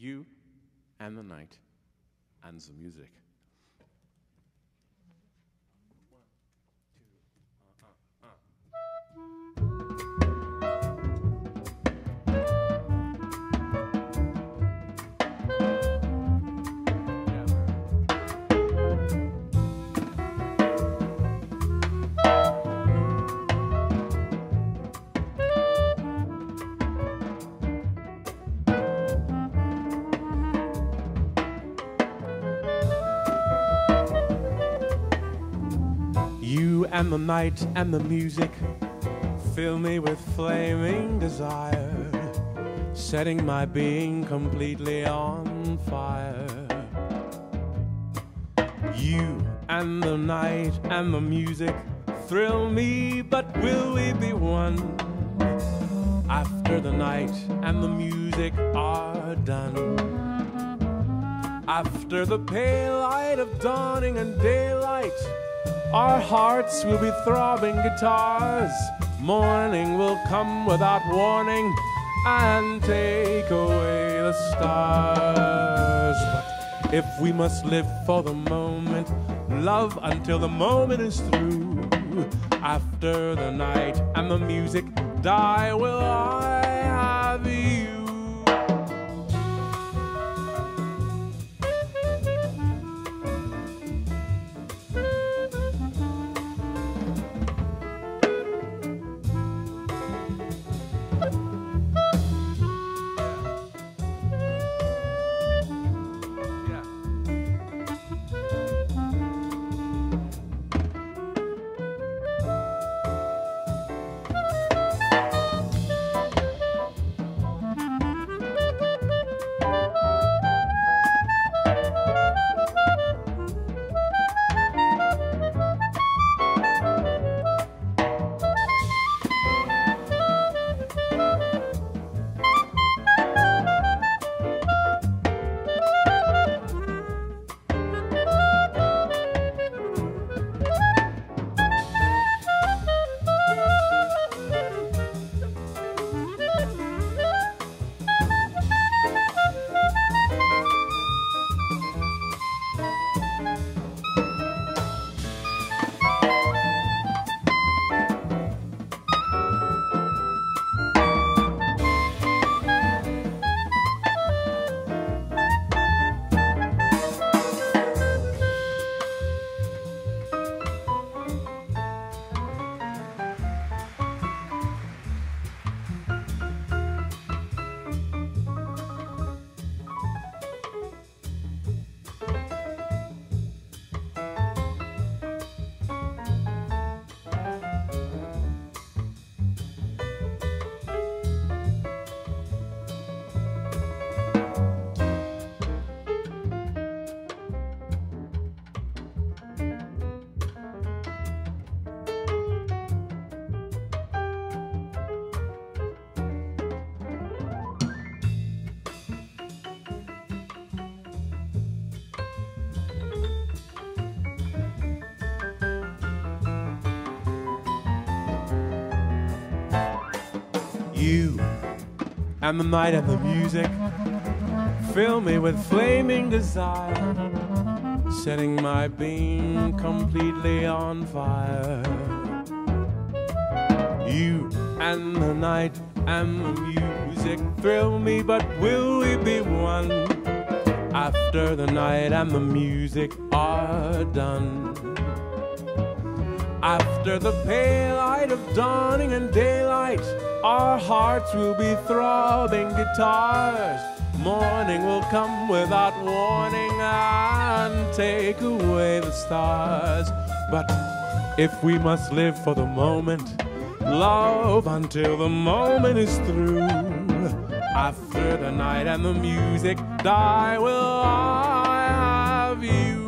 You and the night and the music. You and the night and the music fill me with flaming desire, setting my being completely on fire. You and the night and the music thrill me, but will we be one after the night and the music are done? After the pale light of dawning and daylight, our hearts will be throbbing guitars. Morning will come without warning and take away the stars. But if we must live for the moment, love until the moment is through, after the night and the music die, will I have you? You and the night and the music fill me with flaming desire, setting my being completely on fire. You and the night and the music thrill me, but will we be one after the night and the music are done? After the pale light of dawning and daylight, our hearts will be throbbing guitars. Morning will come without warning and take away the stars. But if we must live for the moment, love until the moment is through, after the night and the music die, will I have you?